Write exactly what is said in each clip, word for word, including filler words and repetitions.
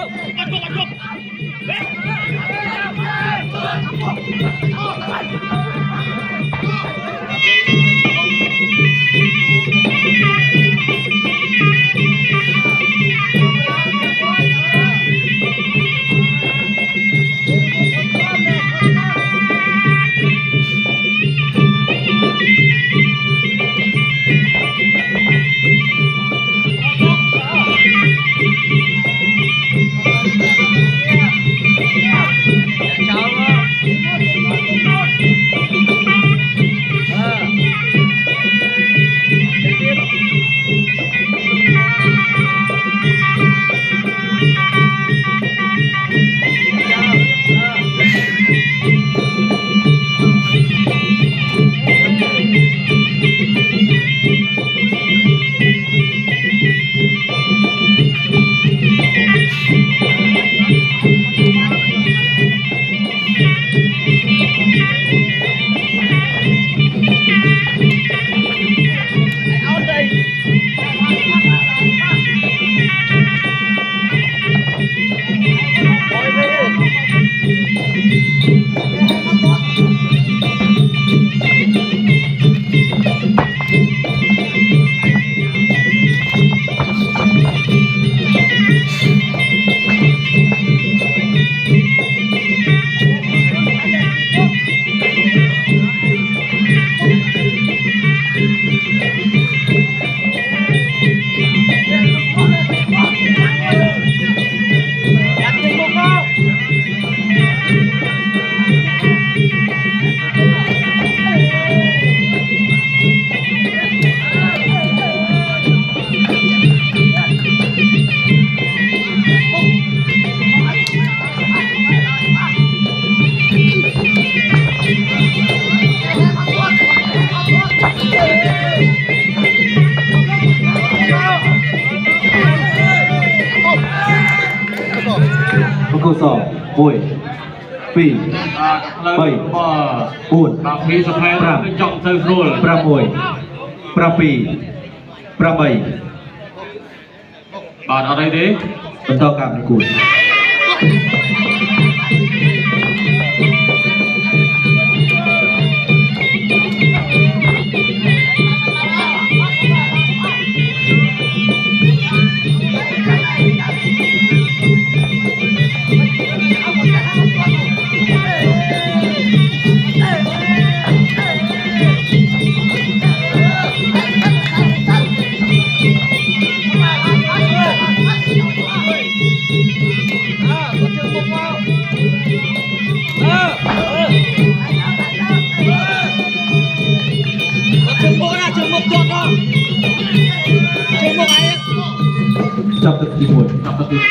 câu sò bùi pì bảy buồn pram pram bùi pram pì pram bảy bạn ở đây đi chúng ta cảm cùi chập tật đi buồn chập tật đi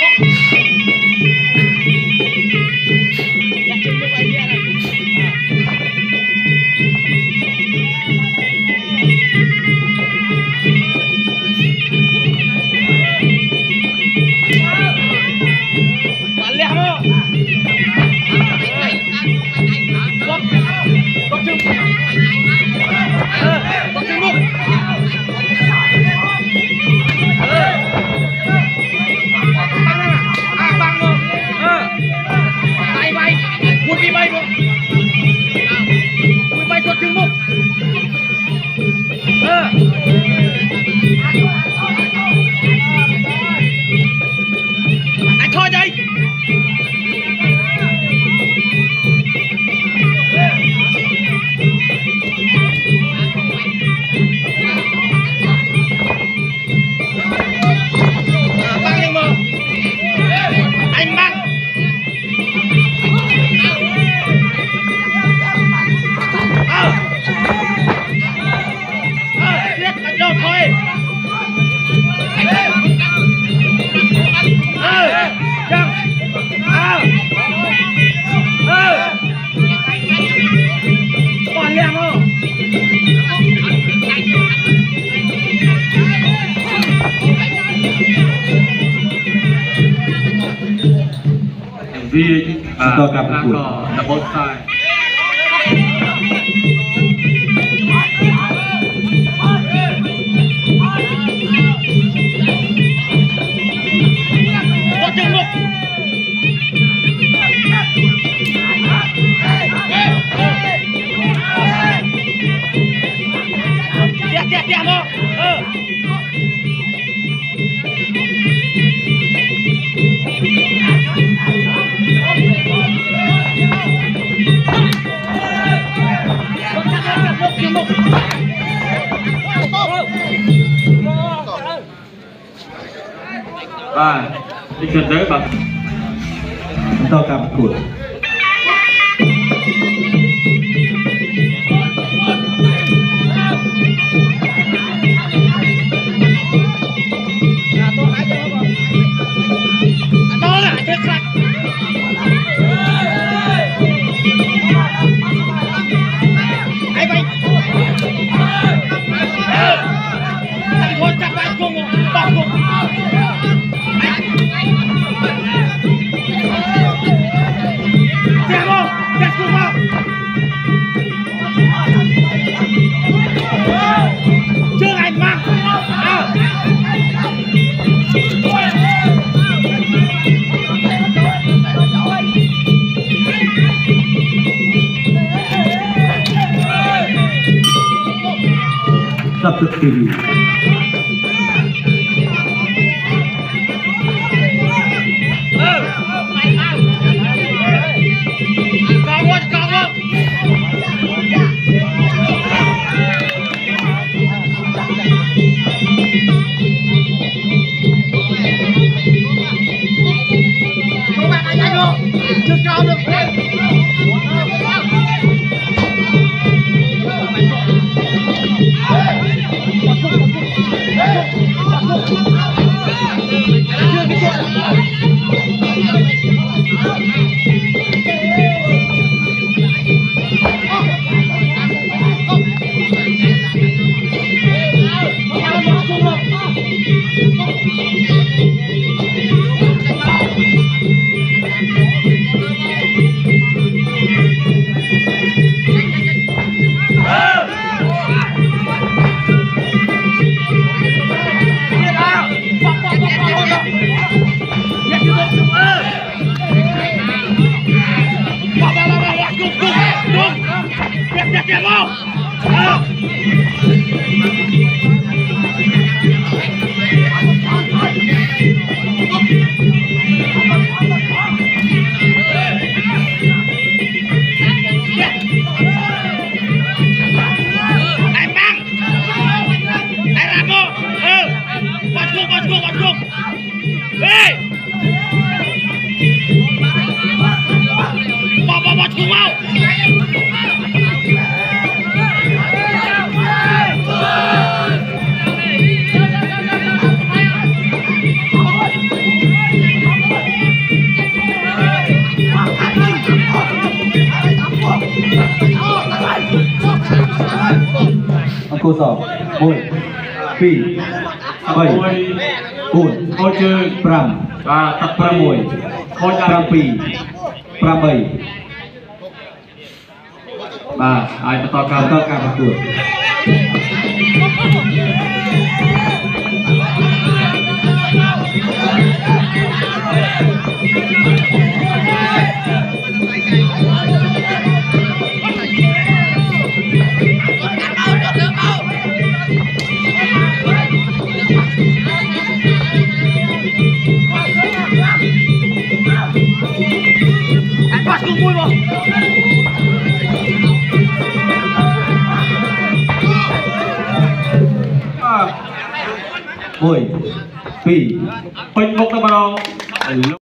vì chúng ta cảm ơn là một sai có chừng một ตียงមកអឺបាទនេះគឺទៅបាទបន្តការប្រកួតដល់អាចេះខ្លាច់ហើយបាយអឺតែគាត់ចាប់បាយគុំបោះគុំ chưa anh mang sắp thực kỳ còn một còn một các bạn hãy nhanh vô chưa cao được អង្គសmột hai bảy bốn ខូចជើង 5 បាទទឹក 6 ខូចដៃ 7 8 បាទហើយបន្តការបន្តការប្រកួត anh bắt cùng vui không một hai ពេញមុខទៅម្ដង